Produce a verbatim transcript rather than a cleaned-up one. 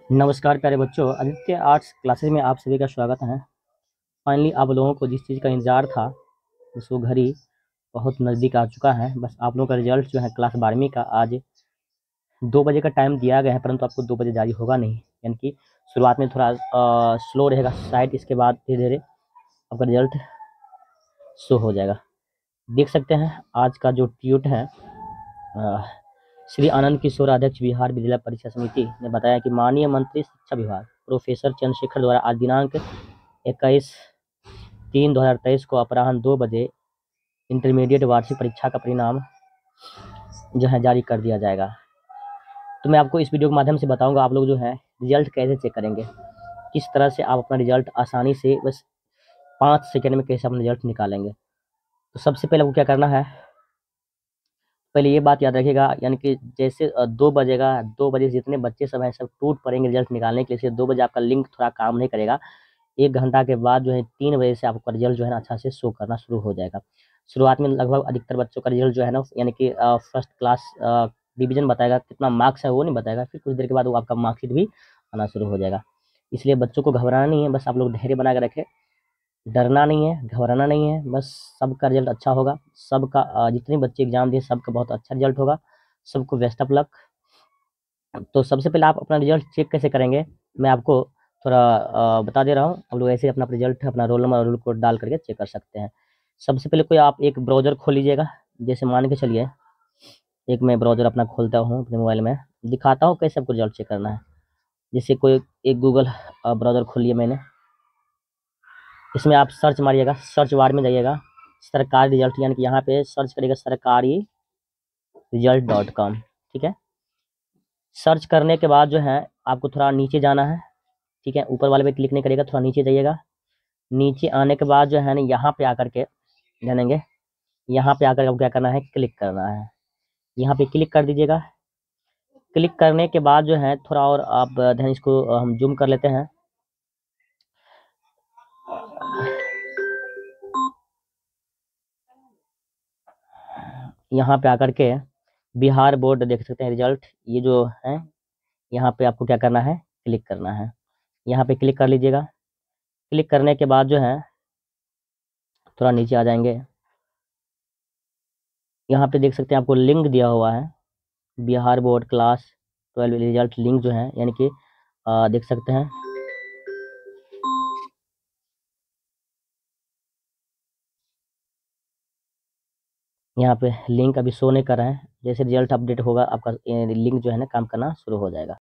नमस्कार प्यारे बच्चों, आदित्य आर्ट्स क्लासेस में आप सभी का स्वागत है। फाइनली आप लोगों को जिस चीज़ का इंतज़ार था उस वो घड़ी बहुत नज़दीक आ चुका है। बस आप लोगों का रिजल्ट जो है क्लास बारहवीं का आज दो बजे का टाइम दिया गया है, परंतु आपको दो बजे जारी होगा नहीं, यानी कि शुरुआत में थोड़ा अ, स्लो रहेगा शायद, इसके बाद धीरे-धीरे आपका रिजल्ट शो हो जाएगा। देख सकते हैं आज का जो ट्वीट है, अ, श्री आनंद किशोर अध्यक्ष बिहार विद्यालय परीक्षा समिति ने बताया कि माननीय मंत्री शिक्षा विभाग प्रोफेसर चंद्रशेखर द्वारा आज दिनांक इक्कीस तीन दो हज़ार तेईस को अपराह्न दो बजे इंटरमीडिएट वार्षिक परीक्षा का परिणाम जो है जारी कर दिया जाएगा। तो मैं आपको इस वीडियो के माध्यम से बताऊंगा आप लोग जो है रिजल्ट कैसे चेक करेंगे, किस तरह से आप अपना रिजल्ट आसानी से बस पाँच सेकंड में कैसे अपना रिजल्ट निकालेंगे। तो सबसे पहले आपको क्या करना है, पहले ये बात याद रखिएगा, यानी कि जैसे अ, दो बजेगा, दो बजे से जितने बच्चे सब हैं सब टूट पड़ेंगे रिजल्ट निकालने के लिए। इसलिए दो बजे आपका लिंक थोड़ा काम नहीं करेगा। एक घंटा के बाद जो है तीन बजे से आपका रिजल्ट जो है ना अच्छा से शो करना शुरू हो जाएगा। शुरुआत में लगभग अधिकतर बच्चों का रिजल्ट जो है ना, यानी कि अ, फर्स्ट क्लास अ, डिवीज़न बताएगा, कितना मार्क्स है वो नहीं बताएगा। फिर कुछ देर के बाद वो आपका मार्कशीट भी आना शुरू हो जाएगा। इसलिए बच्चों को घबराना नहीं है, बस आप लोग धैर्य बना के रखें। डरना नहीं है, घबराना नहीं है, बस सबका रिजल्ट अच्छा होगा। सबका अ, जितने बच्चे एग्ज़ाम दिए सबका बहुत अच्छा रिजल्ट होगा। सबको बेस्ट ऑफ लक। तो सबसे पहले आप अपना रिजल्ट चेक कैसे करेंगे, मैं आपको थोड़ा अ, बता दे रहा हूँ। आप लोग ऐसे अपना रिजल्ट, अपना रोल नंबर और रोल कोड डाल करके चेक कर सकते हैं। सबसे पहले कोई आप एक ब्राउज़र खोल लीजिएगा। जैसे मान के चलिए एक मैं ब्राउज़र अपना खोलता हूँ अपने मोबाइल में, दिखाता हूँ कैसे आपको रिजल्ट चेक करना है। जैसे कोई एक गूगल अ, ब्राउज़र खोल लिया मैंने। इसमें आप सर्च मारिएगा, सर्च बार में जाइएगा, सरकारी रिजल्ट, यानी कि यहाँ पे सर्च करिएगा सरकारी रिजल्ट डॉट कॉम। ठीक है। सर्च करने के बाद जो है आपको थोड़ा नीचे जाना है। ठीक है, ऊपर वाले पे क्लिक नहीं करिएगा, थोड़ा नीचे जाइएगा। नीचे आने के बाद जो है ना यहाँ पे आकर के जानेंगे, यहाँ पे आकर आपको क्या करना है, क्लिक करना है। यहाँ पे क्लिक कर दीजिएगा। क्लिक करने के बाद जो है थोड़ा और आप ध्यान, इसको हम जूम कर लेते हैं। यहाँ पे आकर के बिहार बोर्ड देख सकते हैं रिजल्ट, ये जो है यहाँ पे आपको क्या करना है, क्लिक करना है। यहाँ पे क्लिक कर लीजिएगा। क्लिक करने के बाद जो है थोड़ा नीचे आ जाएंगे। यहाँ पे देख सकते हैं आपको लिंक दिया हुआ है, Bihar board class twelve result link जो है, यानी कि अ, देख सकते हैं। यहाँ पे लिंक अभी शो नहीं कर रहा है। जैसे रिजल्ट अपडेट होगा आपका लिंक जो है ना काम करना शुरू हो जाएगा।